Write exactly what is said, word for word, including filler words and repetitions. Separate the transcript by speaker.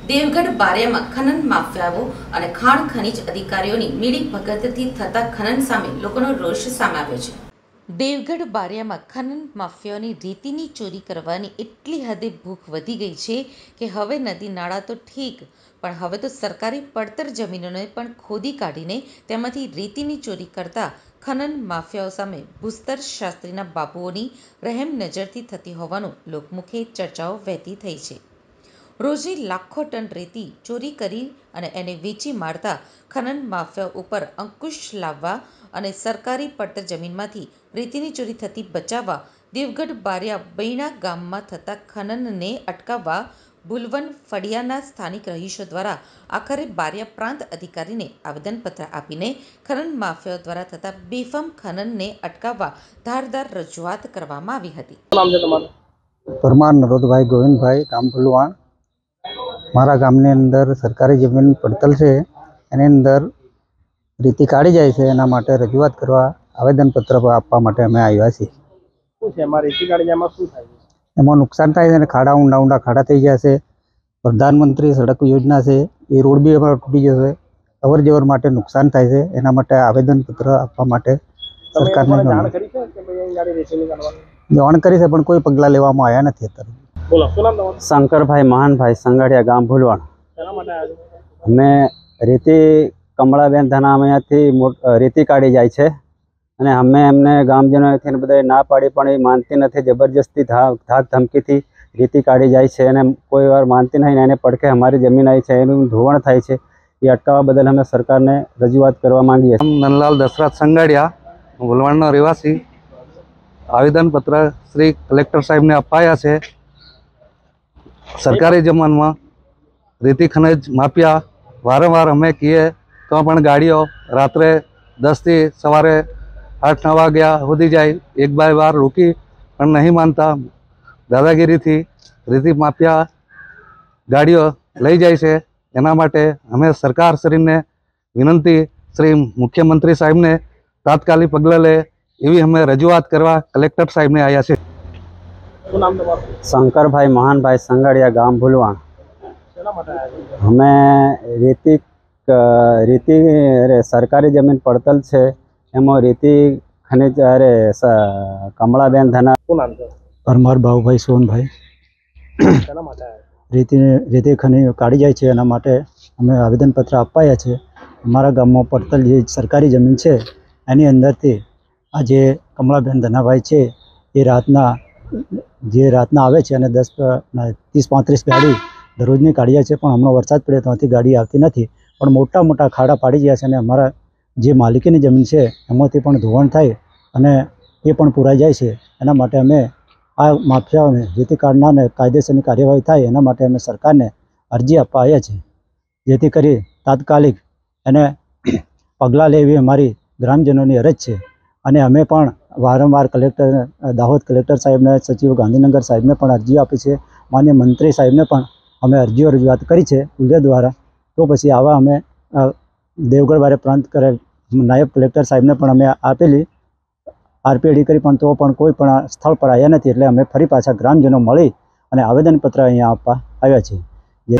Speaker 1: દેવગઢ બારિયામાં ખનન માફિયાઓ અને ખાણ ખનીજ અધિકારીઓની મીડી ભગતથી થતા ખનન સામે લોકોનો રોષ સામે આવ્યો છે। દેવગઢ બારિયામાં ખનન માફિયાઓની રેતીની ચોરી કરવાની એટલી હદે ભૂખ વધી ગઈ છે કે હવે નદી નાળા તો ઠીક, પણ હવે તો સરકારી પડતર જમીનોને પણ ખોદી કાઢીને તેમાંથી રેતીની ચોરી કરતા ખનન માફિયાઓ સામે ભૂસ્તર શાસ્ત્રીના બાબુઓની રહેમ નજરથી થતી હોવાનું લોકમુખે ચર્ચાઓ વહેતી થઈ છે। રોજે લાખો ટન રેતી ચોરી કરી અને એને વેચી મારતા ખનન માફિયાઓ ઉપર અંકુશ લાવવા અને સરકારી પડતર જમીનમાંથી રેતીની ચોરી થતી બચાવવા દેવગઢ બારિયા બૈણા ગામમાં થતા ખનનને અટકાવવા ભુલવન ફળિયાના સ્થાનિક રહીશો દ્વારા આખરે બારિયા પ્રાંત અધિકારીને આવેદનપત્ર આપીને ખનન માફિયાઓ દ્વારા થતા બેફામ ખનનને અટકાવવા ધારદાર રજૂઆત કરવામાં આવી હતી।
Speaker 2: પરમાર નરોદભાઈ ગોવિંદભાઈ ગામ ભુલવાણ। મારા ગામની અંદર સરકારી જમીન પડતલ છે, એની અંદર રેતી કાઢી જાય છે, એના માટે રજૂઆત કરવા આવેદનપત્ર આપવા માટે અમે આવ્યા છીએ।
Speaker 3: શું છે એમાં રેતી કાઢી જાય એમાં શું થાય છે?
Speaker 2: એમાં નુકસાન થાય છે અને ખાડા ઊંડા ઊંડા ખાડા થઈ ગયા છે। પ્રધાનમંત્રી સડક યોજના છે, એ રોડ બી અમારો તૂટી જશે, અવર જવર માટે નુકસાન થાય છે। એના માટે આવેદનપત્ર આપવા માટે સરકારને
Speaker 3: જાણ કરી છે કે ભાઈ અહીં ગાડી રેતી કાઢવાની
Speaker 2: જાણ કરી છે, પણ કોઈ પગલાં લેવામાં આવ્યા નથી અત્યારે।
Speaker 3: બોલો, શું નામ તમારું?
Speaker 4: શંકરભાઈ મહાનભાઈ સંગાડિયા ગામ ભુલવાણ।
Speaker 3: શેના માટે આવ્યા છો?
Speaker 4: અમે રેતી કમળાબેન ધના અહીંયાથી રેતી કાઢી જાય છે અને અમે એમને ગામજનોથી બધા ના પાડી પણ એ માનતી નથી, જબરજસ્તી ધાક ધમકીથી રેતી કાઢી જાય છે અને કોઈ વાર માનતી નહીં, એને પડકે અમારી જમીન આવી છે એનું ધોવાણ થાય છે, એ અટકાવવા બદલ અમે સરકારને રજૂઆત કરવા માંગીએ છીએ।
Speaker 5: નંદલાલ દશરથ સંગાડિયા, ભુલવાણનો રહેવાસી। આવેદનપત્ર શ્રી કલેક્ટર સાહેબને અપાયા છે। સરકારી જમીનમાં રેતી ખનિજ માફિયા વારંવાર અમે કહીએ તો પણ ગાડીઓ રાત્રે દસથી સવારે આઠ નવ વાગ્યા સુધી જાય, એક બાય વાર રોકી પણ નહીં માનતા, દાદાગીરીથી રેતી માફિયા ગાડીઓ લઈ જાય છે। એના માટે અમે સરકાર શ્રીને વિનંતી, શ્રી મુખ્યમંત્રી સાહેબને તાત્કાલિક પગલાં લે એવી અમે રજૂઆત કરવા કલેક્ટર સાહેબને આવ્યા છે।
Speaker 3: શું નામ તમારું?
Speaker 4: શંકરભાઈ મહાનભાઈ સંગાડિયા ગામ ભુલવાણ।
Speaker 3: શેના માટે આવ્યા છો?
Speaker 4: અમે રેતી રેતી અરે સરકારી જમીન પડતલ છે, એમાં રેતી ખનિજ અરે કમળાબેન ધના।
Speaker 3: શું નામ છે?
Speaker 2: પરમાર બાબુભાઈ સોનભાઈ।
Speaker 3: શેના માટે આવ્યા?
Speaker 2: રેતી રેતી ખનિજ કાઢી જાય છે, એના માટે અમે આવેદનપત્ર અપાયા છે। અમારા ગામમાં પડતલ જે સરકારી જમીન છે એની અંદરથી આ જે કમળાબેન ધનાભાઈ છે એ રાતના જે રાતના આવે છે અને દસ ત્રીસ પાંત્રીસ ગાડી દરરોજની કાઢી જાય છે, પણ હમણાં વરસાદ પડે ત્યાંથી ગાડી આવતી નથી, પણ મોટા મોટા ખાડા પાડી ગયા છે અને અમારા જે માલિકીની જમીન છે એમાંથી પણ ધોવાણ થાય અને એ પણ પુરાઈ જાય છે। એના માટે અમે આ માફિયાઓને રેતી કાઢનારને કાયદેસરની કાર્યવાહી થાય એના માટે અમે સરકારને અરજી આપવા આવ્યા છીએ, જેથી કરી તાત્કાલિક એને પગલાં લે એવી અમારી ગ્રામજનોની અરજ છે। અને અમે પણ વારંવાર કલેક્ટર દાહોદ કલેક્ટર સાહેબને, સચિવ ગાંધીનગર સાહેબને પણ અરજીઓ આપી છે, માન્ય મંત્રી સાહેબને પણ અમે અરજીઓ રજૂઆત કરી છે વિડિયો દ્વારા। તો પછી આવા અમે દેવગઢ બારિયા પ્રાંત કરે નાયબ કલેક્ટર સાહેબને પણ અમે આપેલી આરપીડી કરી, પણ તો પણ કોઈ પણ સ્થળ પર આવ્યા નથી, એટલે અમે ફરી પાછા ગ્રામજનો મળી અને આવેદનપત્ર અહીંયા આપવા આવ્યા છીએ।